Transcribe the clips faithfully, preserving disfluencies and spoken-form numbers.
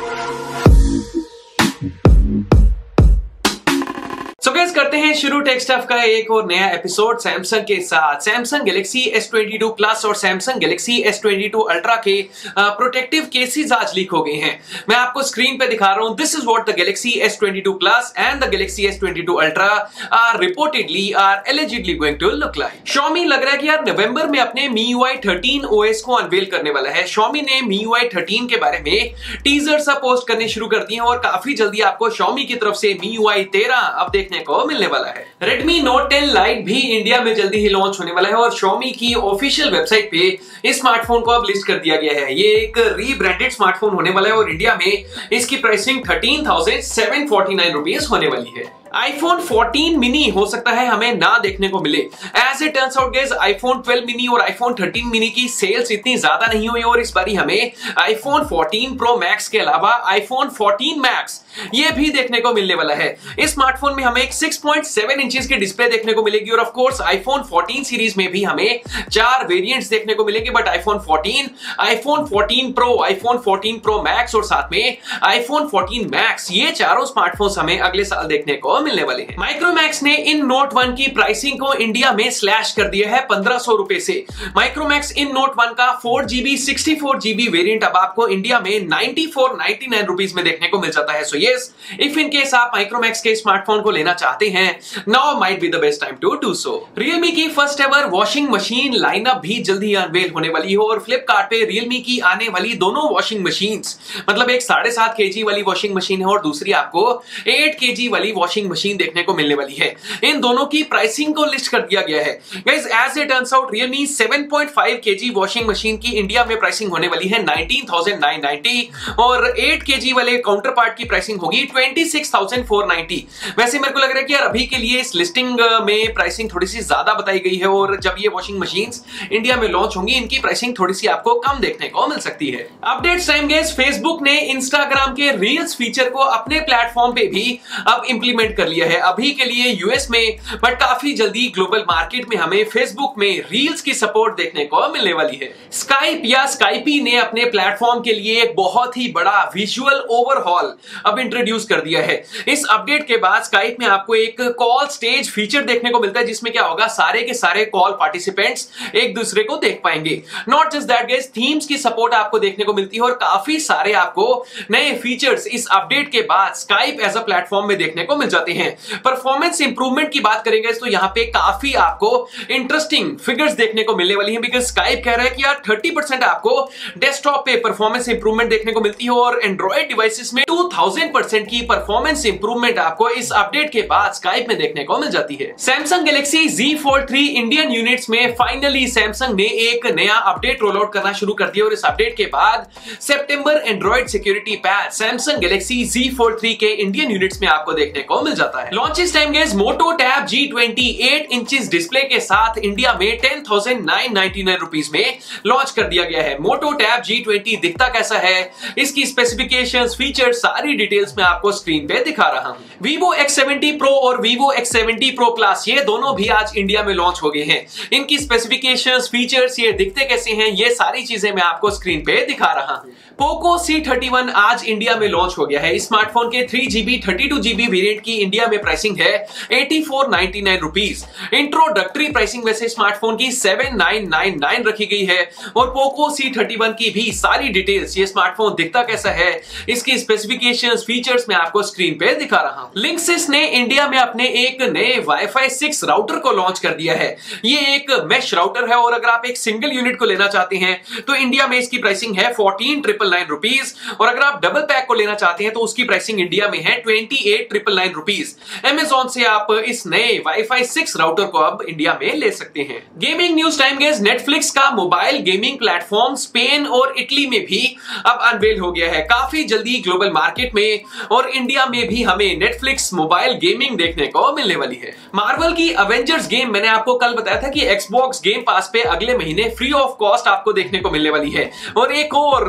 So guys करते हैं शुरू टेक स्टफ का एक और नया एपिसोड सैमसंग के साथ। Samsung Galaxy S twenty two plus और Samsung Galaxy S twenty two ultra के प्रोटेक्टिव केसेस आज लीक हो गए हैं। मैं आपको स्क्रीन पे दिखा रहा हूं। This is what the Galaxy S twenty two plus and the Galaxy S twenty two ultra are reportedly are allegedly going to look like. Xiaomi लग रहा है कि यार नवंबर में अपने M I U I thirteen O S को unveil करने वाला है। Xiaomi ने M I U I thirteen के बारे में टीजर सा पोस्ट करने शुरू कर दिए हैं और काफी जल्दी आपको Xiaomi की तरफ से M I U I thirteen अब देखने को मिलने वाला है। Redmi Note टेन Lite भी इंडिया में जल्दी ही लॉन्च होने वाला है और Xiaomi की ऑफिशियल वेबसाइट पे इस स्मार्टफोन को अब लिस्ट कर दिया गया है। ये एक रीब्रांडेड स्मार्टफोन होने वाला है और इंडिया में इसकी pricing thirteen thousand seven forty nine rupees होने वाली है। आईफोन फोर्टीन मिनी हो सकता है हमें ना देखने को मिले। As it turns out guys iPhone twelve mini और आईफोन थर्टीन मिनी की सेल्स इतनी ज्यादा नहीं हुई और इस बारी हमें आईफोन फोर्टीन प्रो मैक्स के अलावा आईफोन फोर्टीन मैक्स ये भी देखने को मिलने वाला है। इस स्मार्टफोन में हमें एक सिक्स पॉइंट सेवन इंचेस की डिस्प्ले देखने को मिलेगी और of course iPhone fourteen series में भी हमें चार वेरिएंट्स देखने को मिलेंगे। But iPhone fourteen, iPhone fourteen pro, iPhone fourteen pro max और साथ में आईफोन फोर्टीन मैक्स ये चारों स्मार्टफोन्स हमें अगले साल देखने को मिलने वाले हैं। माइक्रोमैक्स ने इन नोट वन की प्राइसिंग को इंडिया में स्लैश कर दिया है पंद्रह सौ रुपए से। माइक्रोमैक्स इन नोट वन का four GB sixty four GB variant अब आपको इंडिया में ninety four ninety nine rupees में देखने को मिल जाता है। So yes, if in case आप माइक्रोमैक्स के स्मार्टफोन को लेना चाहते हैं, now might be the best time to do so. Realme की first ever washing machine lineup भी जल्दी अनवेल होने वाली है और फ्लिपकार्ट पे Realme की आने वाली दोनों वॉशिंग मशीन्स, मतलब एक साढ़े सात के जी वाली वॉशिंग मशीन है और दूसरी आपको एट के जी वाली वॉशिंग मशीन देखने को मिलने वाली है। इन दोनों की प्राइसिंग को लिस्ट कर दिया गया है। Guys as it turns out Realme seven point five K G washing machine की इंडिया में प्राइसिंग होने वाली है नाइंटीन थाउजेंड नाइन नाइंटी और एट के जी वाले काउंटर पार्ट की प्राइसिंग होगी twenty six thousand four ninety. वैसे मेरे को लग रहा है कि यार अभी के लिए इस लिस्टिंग में प्राइसिंग थोड़ी सी ज्यादा बताई गई है और जब ये वॉशिंग मशीन्स इंडिया में लॉन्च होंगी इनकी प्राइसिंग थोड़ी सी आपको कम देखने को मिल सकती है। अपडेट्स टाइम गाइस फेसबुक ने इंस्टाग्राम के रील्स फीचर को अपने प्लेटफॉर्म पे भी अब इंप्लीमेंट कर लिया है। अभी के लिए यूएस में बट काफी जल्दी ग्लोबल मार्केट में हमें फेसबुक में रील्स की सपोर्ट देखने को मिलने वाली है। स्काइप या स्काइपी ने अपने प्लेटफॉर्म के लिए एक बहुत ही बड़ा विजुअल ओवरहॉल अब इंट्रोड्यूस कर दिया है। इस अपडेट के बाद स्काइप में आपको एक कॉल स्टेज फीचर देखने को मिलता है जिसमें क्या होगा, सारे के सारे कॉल पार्टिसिपेंट्स एक दूसरे को देख पाएंगे। Not just that guys, themes की सपोर्ट आपको देखने को मिलती है और काफी सारे आपको नए फीचर्स इस अपडेट के बाद स्काइप एज अ प्लेटफॉर्म में देखने को मिल जाते हैं। परफॉर्मेंस इंप्रूवमेंट की बात करेंगे तो यहाँ पे काफी आपको इंटरेस्टिंग फिगर्स देखने को मिलने वाली हैं बिकॉज स्काइप कह रहा है कि यार थर्टी परसेंट आपको डेस्कटॉप पे परफॉर्मेंस इंप्रूवमेंट देखने को मिलती है और एंड्रॉइड डिवाइसेस में टू थाउजेंड परसेंट की परफॉर्मेंस इंप्रूवमेंट आपको इस अपडेट के बाद स्काइप में देखने को मिल जाती है। Samsung Galaxy Z Fold three Indian units में फाइनली सैमसंग ने एक नया अपडेट रोल आउट करना शुरू कर दिया और इस अपडेट के बाद सितंबर Android security patch Samsung Galaxy Z Fold three के इंडियन यूनिट्स में आपको देखने को मिल जाता है। Launches time guys Moto Tab G twenty eight inches display के साथ इंडिया में ten thousand nine ninety nine rupees में लॉन्च कर दिया गया है। मोटो टैब जी ट्वेंटी दिखता कैसा है, इसकी स्पेसिफिकेशंस, फीचर्स, सारी डिटेल्स में आपको स्क्रीन पे दिखा रहा हूं। Vivo एक्स सेवेंटी Pro और Vivo X seventy Pro Plus ये दोनों भी आज इंडिया में लॉन्च हो गए हैं। इनकी स्पेसिफिकेशंस, फीचर्स, ये दिखते कैसे हैं, ये सारी चीजें मैं आपको स्क्रीन पे दिखा रहा हूं। पोको सी थर्टी वन आज इंडिया में लॉन्च हो गया है। इस स्मार्टफोन के three GB thirty two GB variant की इंडिया में प्राइसिंग है eighty four ninety nine rupees. Introductory pricing वैसे स्मार्टफोन की सेवन नाइन नाइन नाइन रखी गई है और पोको सी थर्टी वन की भी सारी डिटेल्स, ये स्मार्टफोन दिखता कैसा है, इसकी स्पेसिफिकेशंस, फीचर्स मैं आपको स्क्रीन पे दिखा रहा हूं। लिंक्सिस ने इंडिया में अपने एक नए वाईफाई सिक्स राउटर को लॉन्च कर दिया है। ये एक मेश राउटर है और अगर आप एक सिंगल यूनिट को लेना चाहते हैं तो इंडिया में इसकी प्राइसिंग है फोर्टीन ट्रिपल नाइन रुपीस और अगर आप डबल पैक को लेना चाहते हैं तो उसकी प्राइसिंग इंडिया में है twenty eight triple nine rupees. Amazon से आप इस नए वाईफाई सिक्स राउटर को अब इंडिया में ले सकते हैं। Gaming news time guys, Netflix का मोबाइल गेमिंग प्लेटफॉर्म स्पेन और इटली में भी अब अनवेल हो गया है। काफी जल्दी ग्लोबल मार्केट में और इंडिया में भी हमें नेटफ्लिक्स मोबाइल गेमिंग देखने को मिलने वाली है। मार्वल की अवेंजर्स गेम मैंने आपको कल बताया था कि एक्सबॉक्स गेम पास पे अगले महीने फ्री ऑफ कॉस्ट आपको देखने को मिलने वाली है। और एक और तगड़ी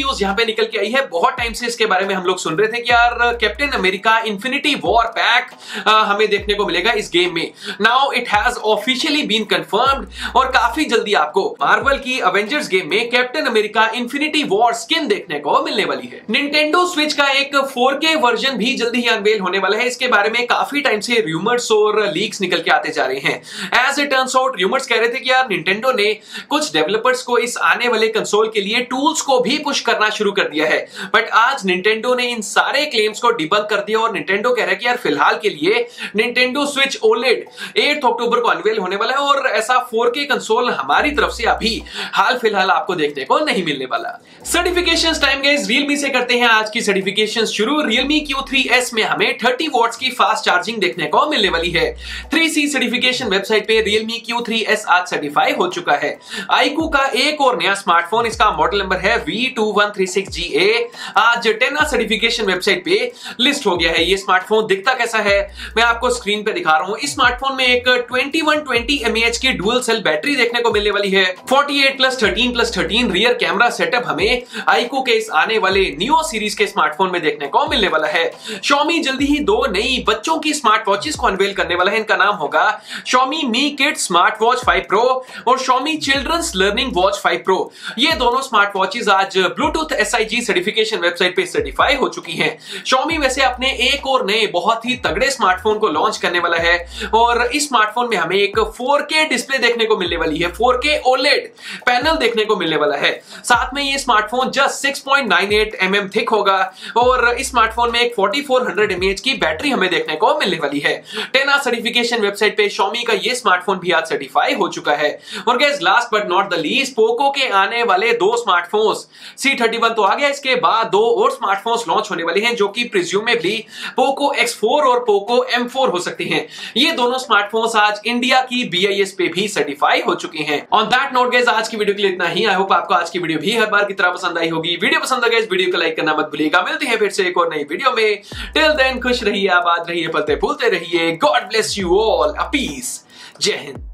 न्यूज यहाँ पे निकल के आई है। बहुत टाइम से इसके बारे में हम लोग सुन रहे थे कि यार Captain America Infinity War pack हमें देखने को मिलेगा इस गेम में। Now it has officially been confirmed और काफी जल्दी आपको मार्वल की अवेंजर्स गेम में Captain America Infinity War skin देखने को मिलने वाली है। निंटेंडो स्विच का एक फोर के वर्जन भी जल्दी ही अनवेल होने वाला है। इसके बारे में काफी टाइम से रूमर्स और लीक्स निकल के आते जा रहे हैं। As it turns out rumours कह रहे थे कि यार निंटेंडो ने कुछ डेवलपर्स को इस आने वाले कंसोल के लिए टूल्स को भी पुश करना शुरू कर दिया है, बट आज निंटेंडो ने इन सारे क्लेम्स को डिबंक कर दिया और निंटेंडो कह रहा है कि यार फिलहाल के लिए निंटेंडो स्विच ओलेड आठ अक्टूबर को अनवेल होने वाला है और ऐसा फोर के कंसोल हमारी तरफ से अभी हाल फिलहाल आपको देखने को नहीं मिलने वाला। सर्टिफिकेशंस टाइम गाइस, Realme से करते हैं आज की सर्टिफिकेशंस शुरू। Realme क्यू थ्री एस में हमें थर्टी वॉट्स की फास्ट चार्जिंग देखने को मिलने वाली है। थ्री सी सर्टिफिकेशन वेबसाइट पे Realme क्यू थ्री एस आज सर्टिफाई हो चुका है। iQOO का एक और नया स्मार्टफोन, इसका मॉडल नंबर है V two one three six G A, आज टेन आ सर्टिफिकेशन वेबसाइट पे लिस्ट हो गया है। ये स्मार्टफोन दिखता कैसा है मैं आपको स्क्रीन पे दिखा रहा हूं। इस स्मार्टफोन में एक twenty one twenty M A H की डुअल सेल बैटरी देखने को मिलने वाली है। Forty eight plus thirteen plus thirteen rear camera setup हमें iQOO के इस आने वाले नियो सीरीज के स्मार्टफोन में देखने को मिलने वाला है। Xiaomi जल्दी ही दो नई बच्चों की स्मार्ट वॉचेस को अनवेल करने वाला है। इनका नाम होगा Xiaomi Mi Kids Smart Watch five Pro और Xiaomi Children's Learning Watch five Pro। ये दोनों स्मार्ट वॉचेस आज Bluetooth S I G certification website पे सर्टिफाई हो चुकी हैं। Xiaomi वैसे अपने एक और नए बहुत ही तगड़े स्मार्टफोन को लॉन्च करने वाला है और इस स्मार्टफोन में हमें एक फोर के डिस्प्ले देखने को मिलने वाली है। फोर के ओलेड पैनल देखने को मिलने वाला है। साथ में ये smartphone just six point nine eight M M thick होगा और इस स्मार्टफोन में एक forty four hundred M A H की बैटरी हमें देखने को मिलने वाली है। टेन आ सर्टिफिकेशन वेबसाइट पे Xiaomi का ये स्मार्टफोन भी आज सर्टिफाई हो चुका है। और guys last but not the least, Poco के आने वाले दो स्मार्टफोन्स सी थर्टी वन तो आ गया, इसके बाद दो और स्मार्टफोन्स लॉन्च होने वाले हैं जो कि प्रिज्यूमेबली पोको एक्स फोर और पोको एम फोर हो सकते हैं। ये दोनों स्मार्टफोन्स आज इंडिया की बी आई एस पे भी सर्टिफाई हो चुके हैं। ऑन दैट नोट गाइस आज की वीडियो के लिए इतना ही। आई होप आपको आज की वीडियो भी हर बार की तरह पसंद आई होगी। वीडियो पसंद आ गया इस वीडियो को लाइक करना मत भूलिएगा। मिलते हैं फिर से एक और नई वीडियो में। टिल देन खुश रहिए, आबाद रहिए, पलते फूलते रहिए। God bless you all. A peace. जय हिंद।